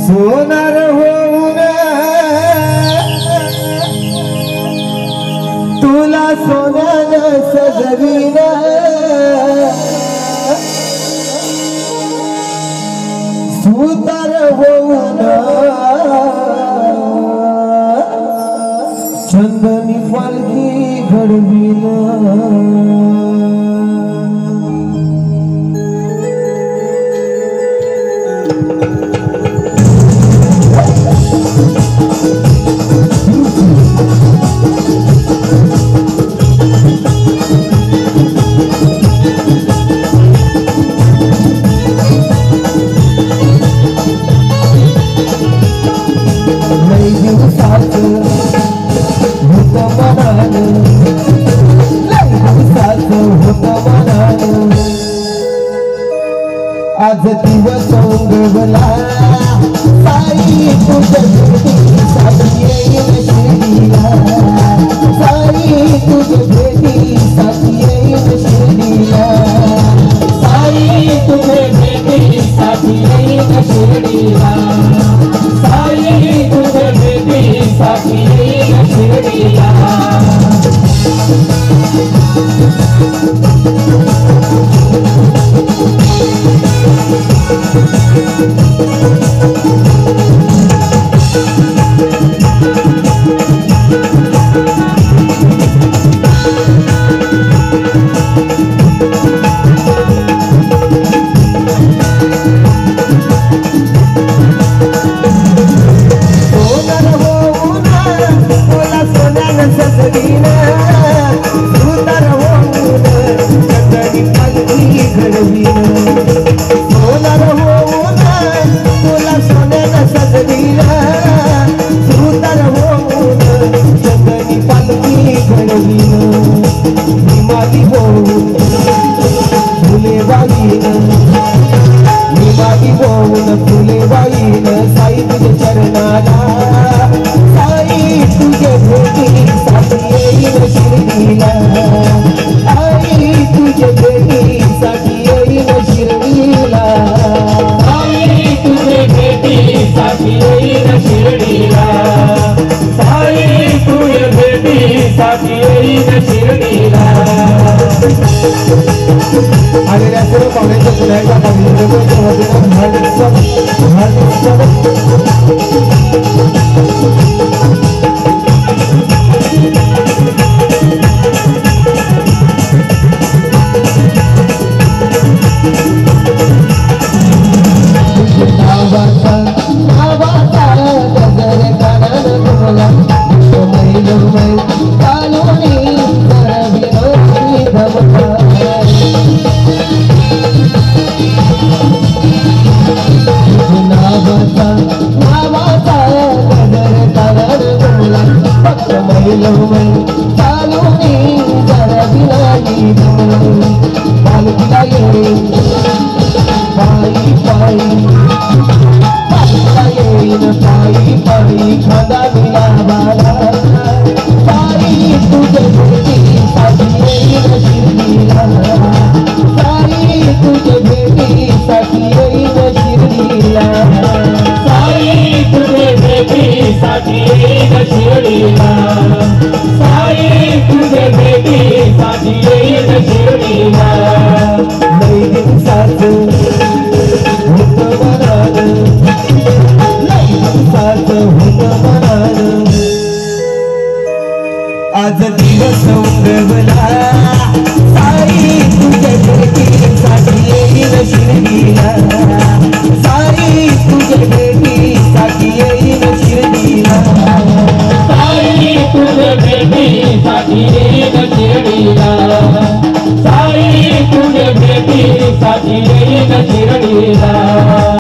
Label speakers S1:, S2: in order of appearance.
S1: सोनार होऊन तुला सोन्यानं सजवीन सुतार होऊन चंदनी पालखी घडवीन आज दिवस उगवला साई तुझ्या भेटीसाठी येईन शिर्डीला साई तुझ्या भेटीसाठी येईन शिर्डीला
S2: साई तुझे भेटीसाठी येईन शिर्डीला साई तुझे भेटीसाठी येईन शिर्डीला
S1: फुले बाईन साई तुझे चरणाला साई तुझे भेटीसाठी येईन शिर्डीला साई तुझे भेटीसाठी येईन शिर्डीला
S2: साई तुझे भेटीसाठी येईन शिर्डीला साई तुझे भेटीसाठी येईन शिर्डीला
S1: आलेल्या सर्व पाहुण्यांच्या पुन्हा आज दिवस उगवला साई तुझ्या भेटीसाठी येईन शिर्डीला साई तुझ्या भेटीसाठी येईन शिर्डीला
S2: साई तुझे भेटीसाठी येईन शिर्डीला साई तुझे भेटीसाठी येईन शिर्डीला